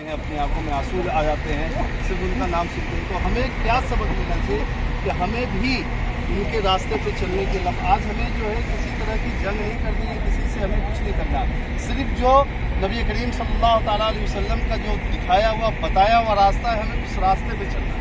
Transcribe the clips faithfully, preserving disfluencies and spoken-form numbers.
हैं, अपनी आंखों में आंसू आ जाते हैं सिर्फ उनका नाम सुनते हैं। तो हमें क्या सबक लेना चाहिए कि हमें भी उनके रास्ते पे चलने के लिए आज हमें जो है किसी तरह की जंग नहीं करनी है, किसी से हमें कुछ नहीं करना, सिर्फ जो नबी करीम सल्लल्लाहु तआला अलैहि वसल्लम का जो दिखाया हुआ बताया हुआ रास्ता है, हमें उस रास्ते पे चलना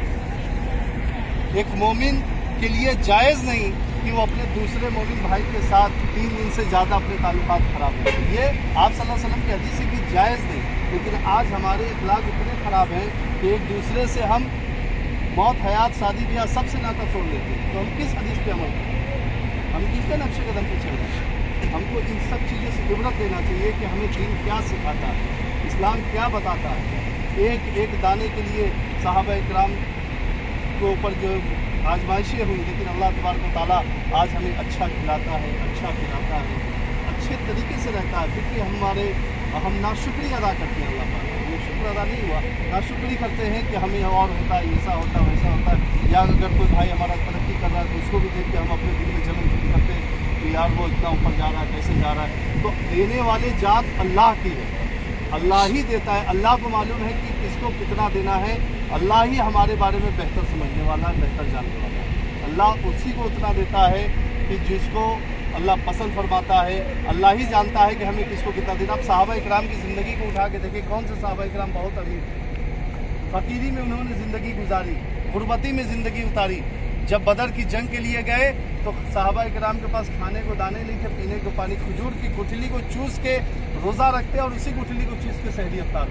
है। एक मोमिन के लिए जायज़ नहीं कि वो अपने दूसरे मोमिन भाई के साथ तीन दिन से ज़्यादा अपने ताल्लुकात ख़राब करें। ये आप सल्लल्लाहु अलैहि वसल्लम की हदीस है कि जायज़ नहीं, लेकिन आज हमारे इखलाक इतने ख़राब हैं कि एक दूसरे से हम मौत, हयात, शादी ब्याह सबसे नाता तोड़ लेते हैं। तो हम किस हदीस पे अमल करें? हम किसके नक्शे कदम पे चल रहे हैं? हमको इन सब चीज़ों से इबरत लेना चाहिए कि हमें दीन क्या सिखाता है, इस्लाम क्या बताता है। एक एक दाने के लिए सहाबा इकराम के ऊपर जो आजमाइशें हुई, लेकिन अल्लाह तबारक व तआला आज हमें अच्छा खिलाता है, अच्छा खिलाता है, अच्छे तरीके से रहता है। फिर भी हमारे हम नाशुक्री अदा करते हैं, अल्लाह पाक हमें शुक्र अदा नहीं हुआ, नाशुक्री करते हैं कि हमें और होता है, ऐसा होता है, वैसा होता है। या अगर कोई भाई हमारा तरक्की कर रहा है तो उसको भी देख के हम अपने दिल में जलन शुरू करते हैं कि यार वो इतना ऊपर जा रहा है, कैसे जा रहा है। तो देने वाले जात अल्लाह की है, अल्लाह ही देता है, अल्लाह को मालूम है कि किसको कितना देना है। अल्लाह ही हमारे बारे में बेहतर समझने वाला है, बेहतर जानने वाला है। अल्लाह उसी को उतना देता है कि जिसको अल्लाह पसंद फरमाता है। अल्लाह ही जानता है कि हमें किसको कितना देना। अब सहाबा इकराम की ज़िंदगी को उठा के देखिए, कौन से सहाबा इकराम बहुत अमीर, फ़कीरी में उन्होंने ज़िंदगी गुजारी, गुरबती में ज़िंदगी उतारी। जब बदर की जंग के लिए गए तो सहाबा इकराम के पास खाने को दाने नहीं थे, पीने को पानी, खजूर की गुठली को चूस के रोज़ा रखते और उसी गुठली को चूस के सहरी अफ्तार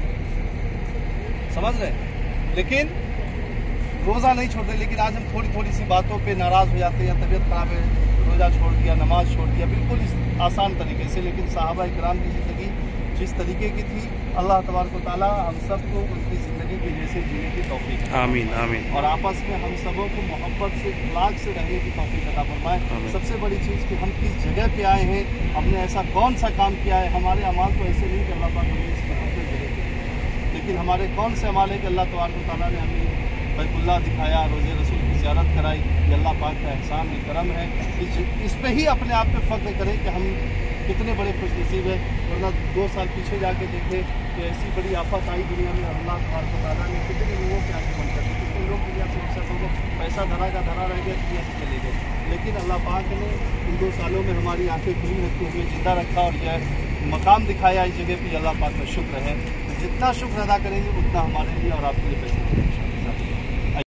देते, समझ रहे। लेकिन रोज़ा नहीं छोड़ते। लेकिन आज हम थोड़ी थोड़ी सी बातों पे नाराज़ हो जाते हैं, या तबीयत ख़राब है, रोज़ा छोड़ दिया, नमाज छोड़ दिया, बिल्कुल इस आसान तरीके से। लेकिन सहाबा इकराम की ज़िंदगी जिस तरीके की थी, अल्लाह तबारक व तआला हम सबको उनकी ज़िंदगी के जैसे जीने की तौफीक दे। आमीन आमीन। और आपस में हम सबों को मोहब्बत से, इखलाक से रहने की तौफीक अता फरमाए। सबसे बड़ी चीज़ कि हम किस जगह पे आए हैं, हमने ऐसा कौन सा काम किया है। हमारे अमाल तो ऐसे नहीं कि अल्लाह पाक हमें इस अपने जगह पे, लेकिन हमारे कौन से अमाल है कि अल्लाह तबारक व तआला ने हमें बैतुल्लाह दिखाया, रोज़े रसूल की ज़ियारत कराई। ये अल्लाह पाक का एहसान है, करम है। इस, इस पे ही अपने आप पे फ़ख्र करें कि हम कितने बड़े खुशनसीब हैं। वरना दो साल पीछे जाके देखें कि ऐसी बड़ी आफत आई दुनिया में, अल्लाह तबारक व तआला ने कितने लोगों के आंखें बंद कर दी, कितने लोग दुनिया से उससे सबको पैसा धरा का धरा रह गया, दुनिया से चले गए। लेकिन अल्लाह पाक ने इन दो सालों में हमारी आंखें खुली रखी, हमें जिंदा रखा और यह मकाम दिखाया इस जगह पर। अल्लाह पाक का शुक्र है। जितना शुक्र अदा करेंगे उतना हमारे लिए और आपके लिए बेहतर है।